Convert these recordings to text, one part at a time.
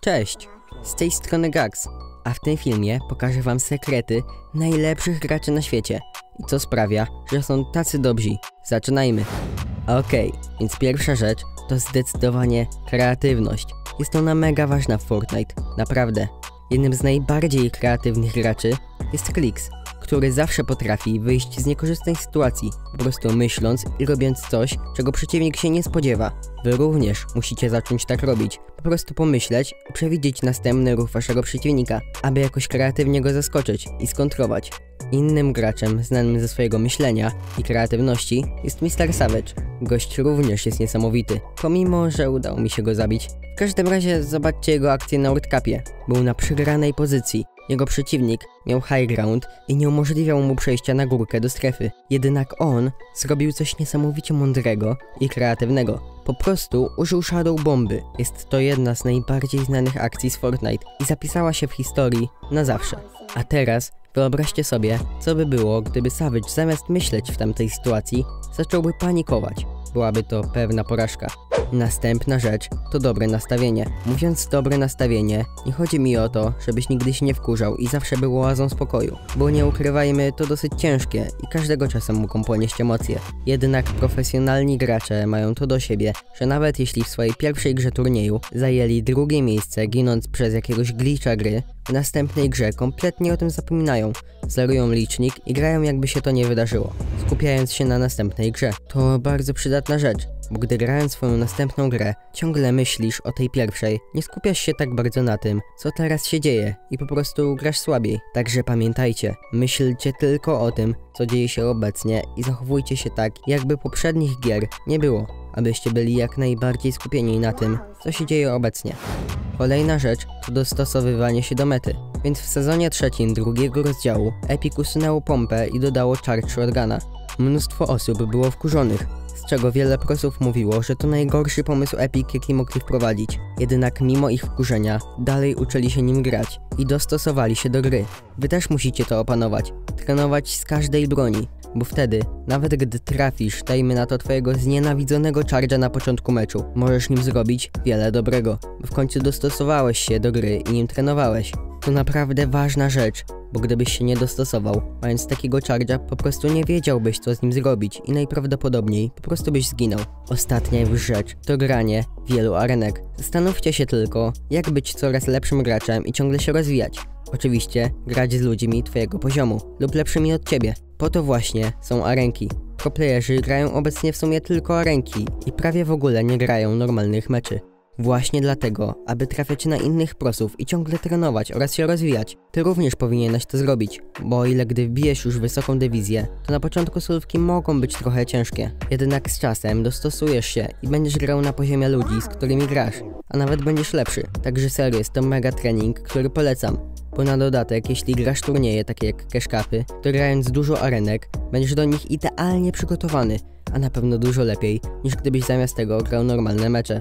Cześć, z tej strony Gax, a w tym filmie pokażę wam sekrety najlepszych graczy na świecie i co sprawia, że są tacy dobrzy. Zaczynajmy! Okej, więc pierwsza rzecz to zdecydowanie kreatywność. Jest ona mega ważna w Fortnite, naprawdę. Jednym z najbardziej kreatywnych graczy jest Clix, który zawsze potrafi wyjść z niekorzystnej sytuacji, po prostu myśląc i robiąc coś, czego przeciwnik się nie spodziewa. Wy również musicie zacząć tak robić, po prostu pomyśleć i przewidzieć następny ruch waszego przeciwnika, aby jakoś kreatywnie go zaskoczyć i skontrować. Innym graczem znanym ze swojego myślenia i kreatywności jest Mr. Savage. Gość również jest niesamowity, pomimo że udało mi się go zabić. W każdym razie zobaczcie jego akcję na World Cupie. Był na przegranej pozycji. Jego przeciwnik miał high ground i nie umożliwiał mu przejścia na górkę do strefy. Jednak on zrobił coś niesamowicie mądrego i kreatywnego. Po prostu użył Shadow Bomby. Jest to jedna z najbardziej znanych akcji z Fortnite i zapisała się w historii na zawsze. A teraz wyobraźcie sobie, co by było, gdyby Savage zamiast myśleć w tamtej sytuacji, zacząłby panikować. Byłaby to pewna porażka. Następna rzecz to dobre nastawienie. Mówiąc dobre nastawienie, nie chodzi mi o to, żebyś nigdy się nie wkurzał i zawsze był oazą spokoju. Bo nie ukrywajmy, to dosyć ciężkie i każdego czasem mogą ponieść emocje. Jednak profesjonalni gracze mają to do siebie, że nawet jeśli w swojej pierwszej grze turnieju zajęli drugie miejsce, ginąc przez jakiegoś glitcha gry, w następnej grze kompletnie o tym zapominają, zerują licznik i grają jakby się to nie wydarzyło, skupiając się na następnej grze. To bardzo przydatna rzecz, bo gdy grając swoją następną grę, ciągle myślisz o tej pierwszej, nie skupiasz się tak bardzo na tym, co teraz się dzieje i po prostu grasz słabiej. Także pamiętajcie, myślcie tylko o tym, co dzieje się obecnie i zachowujcie się tak, jakby poprzednich gier nie było, abyście byli jak najbardziej skupieni na tym, co się dzieje obecnie. Kolejna rzecz to dostosowywanie się do mety, więc w sezonie trzecim drugiego rozdziału Epic usunęło pompę i dodało charge shotguna. Mnóstwo osób było wkurzonych, z czego wiele prosów mówiło, że to najgorszy pomysł Epic, jaki mogli wprowadzić. Jednak mimo ich wkurzenia, dalej uczyli się nim grać i dostosowali się do gry. Wy też musicie to opanować, trenować z każdej broni, bo wtedy, nawet gdy trafisz, dajmy na to twojego znienawidzonego charge'a na początku meczu, możesz nim zrobić wiele dobrego, bo w końcu dostosowałeś się do gry i nim trenowałeś. To naprawdę ważna rzecz, bo gdybyś się nie dostosował, mając takiego charge'a, po prostu nie wiedziałbyś, co z nim zrobić i najprawdopodobniej po prostu byś zginął. Ostatnia już rzecz to granie wielu arenek. Zastanówcie się tylko, jak być coraz lepszym graczem i ciągle się rozwijać. Oczywiście grać z ludźmi twojego poziomu lub lepszymi od ciebie. Po to właśnie są arenki. Proplayerzy grają obecnie w sumie tylko arenki i prawie w ogóle nie grają normalnych meczy. Właśnie dlatego, aby trafiać na innych prosów i ciągle trenować oraz się rozwijać, ty również powinieneś to zrobić, bo o ile gdy wbijesz już wysoką dywizję, to na początku solówki mogą być trochę ciężkie. Jednak z czasem dostosujesz się i będziesz grał na poziomie ludzi, z którymi grasz, a nawet będziesz lepszy. Także serio jest to mega trening, który polecam. Bo na dodatek, jeśli grasz turnieje takie jak Cash Cupy, to grając dużo arenek, będziesz do nich idealnie przygotowany, a na pewno dużo lepiej, niż gdybyś zamiast tego grał normalne mecze.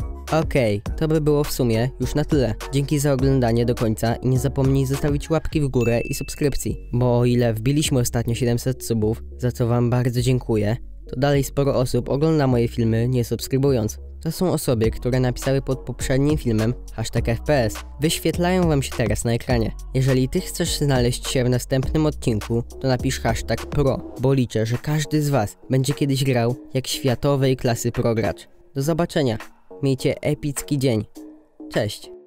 Okej, to by było w sumie już na tyle. Dzięki za oglądanie do końca i nie zapomnij zostawić łapki w górę i subskrypcji, bo o ile wbiliśmy ostatnio 700 subów, za co wam bardzo dziękuję, to dalej sporo osób ogląda moje filmy nie subskrybując. To są osoby, które napisały pod poprzednim filmem #FPS. Wyświetlają wam się teraz na ekranie. Jeżeli ty chcesz znaleźć się w następnym odcinku, to napisz #pro, bo liczę, że każdy z was będzie kiedyś grał jak światowej klasy progracz. Do zobaczenia. Miejcie epicki dzień. Cześć.